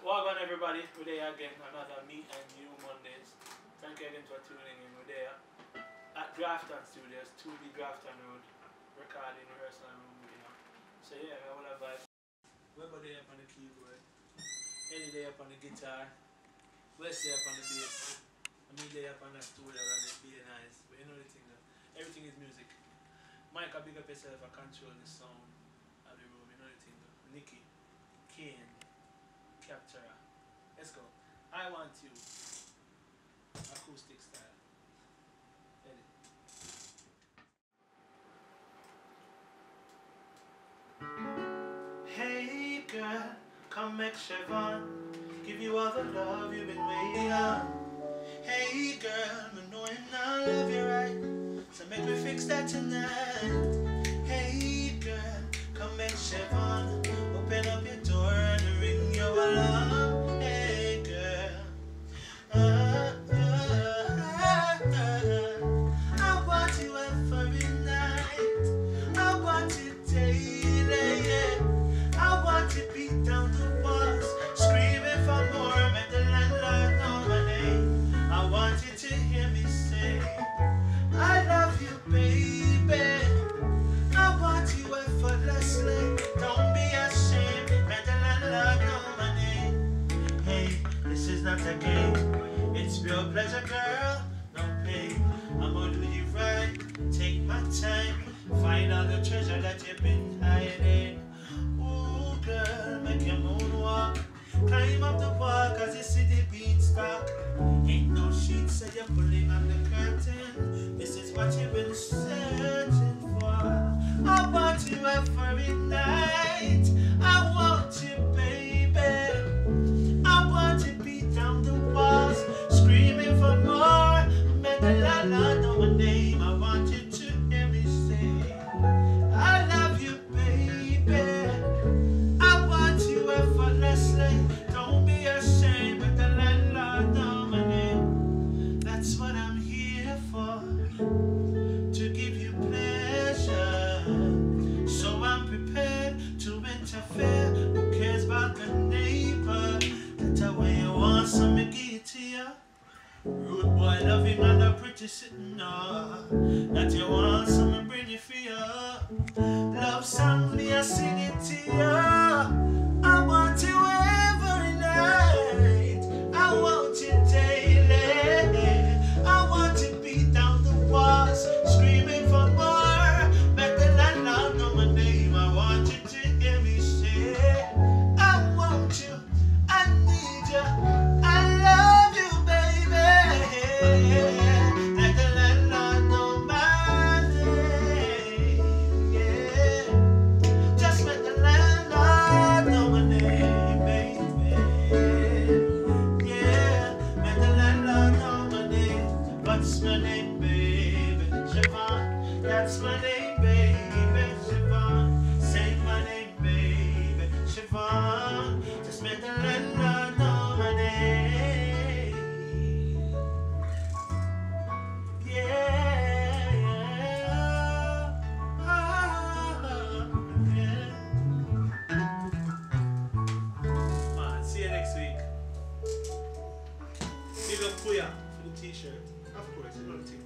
Welcome everybody, we're there again, another Meet and You Mondays. Thank you again for tuning in. We're there at Grafton Studios, 2B Grafton Road, recording rehearsal room, you know. So yeah, I will advise. We're there up on the keyboard, Eddie there up on the guitar, Wes there up on the bass, and me there up on the studio and it's being nice. But you know the thing though, everything is music. Mike, big up yourself and control the sound of the room, you know the thing though. Nickii, Kane, Capturer. Let's go. I want you. Acoustic style. Ready? Hey girl, come make Chevaughn. Give you all the love you've been waiting on. Hey girl, I know I love you right, so make me fix that tonight. Hey girl, come make Chevaughn. Open up your door and ring your alarm. Hey girl, I want you every night. I want you daily, yeah. I want to beat down the walls, screaming for more. Make the landlord know my name. I want you to hear me say, I love you, baby. I want you effortlessly. Don't be ashamed. Make the landlord know my name. Hey, this is not a game. It's real pleasure, girl. No pain. I'm gonna do you right. Take my time. Find all the treasure that you've been hiding. Ooh, girl, make your moonwalk. Climb up the wall, cause you see the beanstalk. Ain't no sheets, so you're pulling on the curtain. This is what you've been searching for. I want you every night. I want you, baby. I want to beat down the walls, screaming for more. Make the landlord know my name. I want you to hear me say, I love you, baby. I want you effortlessly. Don't be ashamed. Make the landlord know my name. That's what I'm here for, to give you pleasure. So I'm prepared to interfere. Who cares about the neighbor? That's way you want, so me give it to you. Rude boy, love him and a pretty sitting up. That you want, so me bring it for you. Love song, me I sing it to you. I want you every night. I want you daily. I want to beat down the walls, screaming for more. Make the landlord know my name. I want you to hear me say, I want you, I need you, I love you, baby. Let the landlord know my name, yeah. Just let the landlord know my name, baby. Yeah, let the landlord know my name. What's my name, baby? Chevaughn, that's my name, baby. Chevaughn, say my name, baby. Chevaughn, just make the landlord know my name. Yeah, yeah. Man, see you next week. Big up Kuya for the t-shirt. Of course, you know the thing.